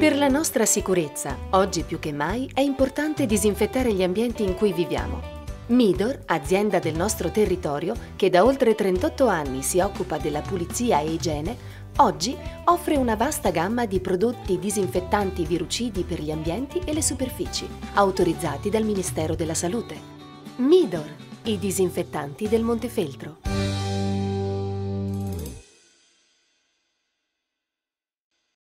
Per la nostra sicurezza, oggi più che mai, è importante disinfettare gli ambienti in cui viviamo. Midor, azienda del nostro territorio, che da oltre 38 anni si occupa della pulizia e igiene, oggi offre una vasta gamma di prodotti disinfettanti virucidi per gli ambienti e le superfici, autorizzati dal Ministero della Salute. Midor, i disinfettanti del Montefeltro.